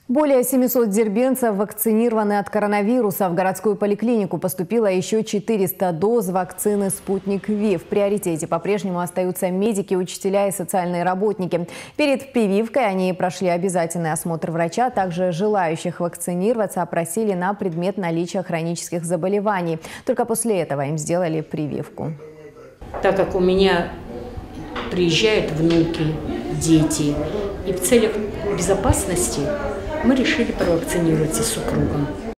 Более 700 дербенцев вакцинированы от коронавируса. В городскую поликлинику поступило еще 400 доз вакцины «Спутник Ви». В приоритете по-прежнему остаются медики, учителя и социальные работники. Перед прививкой они прошли обязательный осмотр врача. Также желающих вакцинироваться опросили на предмет наличия хронических заболеваний. Только после этого им сделали прививку. Так как у меня приезжают внуки, дети, и в целях безопасности мы решили провакцинироваться с супругом.